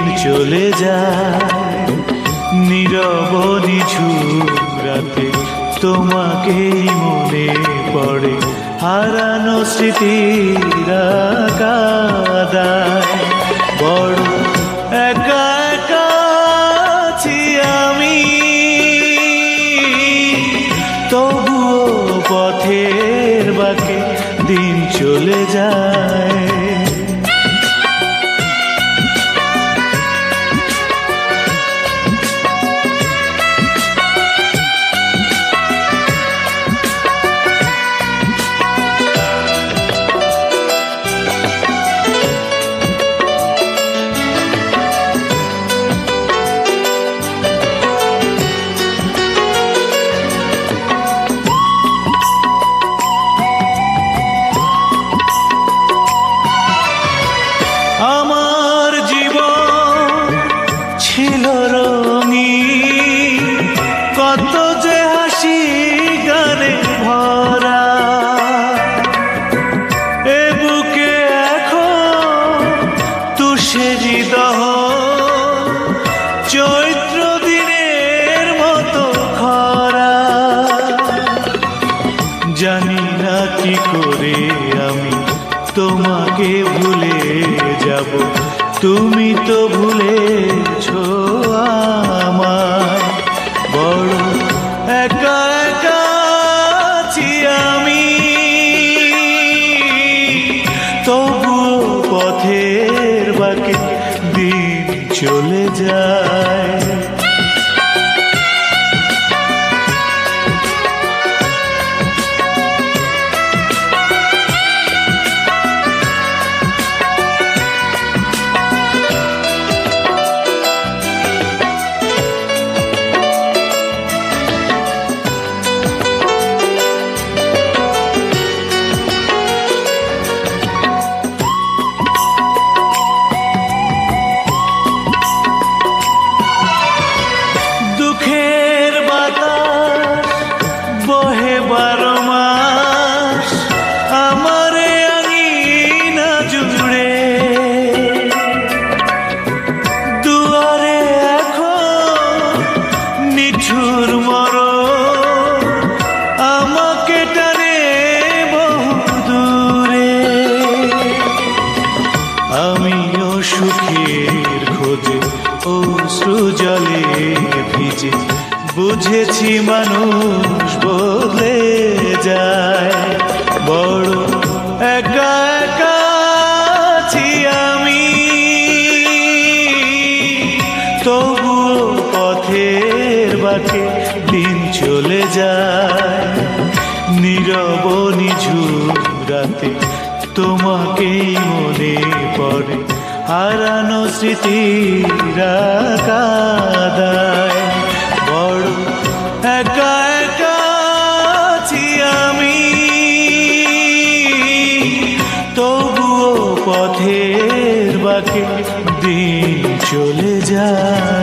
চলে যায় নীরব নিঝুম রাতে তোমাকেই মনে পড়ে হারানো স্মৃতিরা কাঁদায় বড় একা একা আছি আমি তবুও পথের বাঁকে দিন চলে যায় আমার জীবন ছিল রঙিন কত যে হাসি গানে ভরা এ বুকে এখন তুষেরি দহন চৈত্র দিনের মতো খরা জানি না কি করে আমি তোমাকে ভুলে যাব তুমি তো ভুলেছো আমায় বড় একা একা আছি আমি তবুও পথের বাঁকে দিন চলে যায় বহে 12 মাস আমার আঙিনা জুড়ে দুয়ারে এখন নিঠুর মরণ আমাকে টানে বহু দূরে আমিও সুখের খোঁজে অশ্রু জলে ভিজে বুঝেছি মানুষ বদলে যায় বড় একা একা আছি আমি তবুও পথের বাঁকে দিন চলে যায় নীরব নিঝুম রাতে তোমাকেই মনে পড়ে হারানো স্মৃতিরা কাঁদায় বড় একা একা আছি আমি তবুও পথের বাঁকে দিন চলে যায়।